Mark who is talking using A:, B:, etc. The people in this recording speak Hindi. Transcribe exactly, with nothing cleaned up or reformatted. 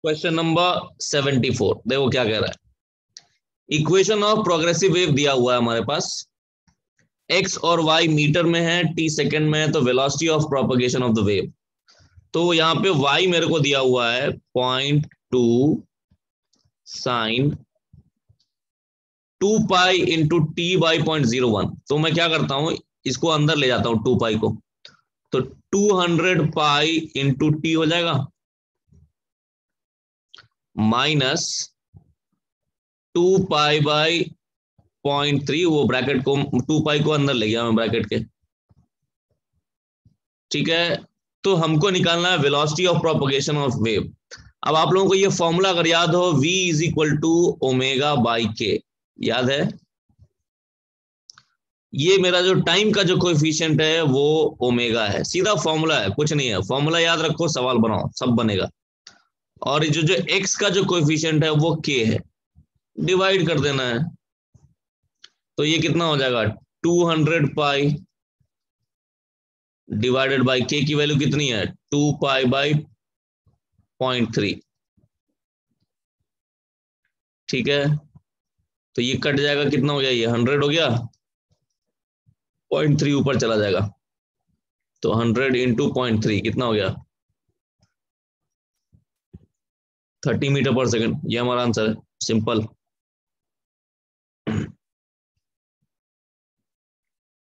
A: क्वेश्चन नंबर सेवेंटी फोर, देखो क्या कह रहा है। इक्वेशन ऑफ प्रोग्रेसिव वेव दिया हुआ है हमारे पास, एक्स और वाई मीटर में है, टी सेकंड में है, तो velocity of propagation of the wave. तो यहाँ पे वाई मेरे को दिया हुआ है point two sine two pi into t by point zero one. तो मैं क्या करता हूं, इसको अंदर ले जाता हूं टू पाई को, तो two hundred pi into t हो जाएगा minus two pi by point three, वो ब्रैकेट को टू पाई को अंदर ले गया मैं ब्रैकेट के, ठीक है। तो हमको निकालना है velocity of propagation of wave. अब आप लोगों को ये फॉर्मूला अगर याद हो, v is equal to omega by k, याद है? ये मेरा जो टाइम का जो कोएफिशिएंट है वो ओमेगा है, सीधा फॉर्मूला है, कुछ नहीं है। फॉर्मूला याद रखो, सवाल बनाओ, सब बनेगा। और जो जो x का जो कोएफिशिएंट है वो k है, डिवाइड कर देना है। तो ये कितना हो जाएगा, two hundred pi divided by k की वैल्यू कितनी है, two pi by point three, ठीक है। तो ये कट जाएगा, कितना हो गया, ये हंड्रेड हो गया, पॉइंट थ्री ऊपर चला जाएगा, तो हंड्रेड इंटू पॉइंट थ्री कितना हो गया, थर्टी मीटर पर सेकंड। ये हमारा आंसर है, सिंपल।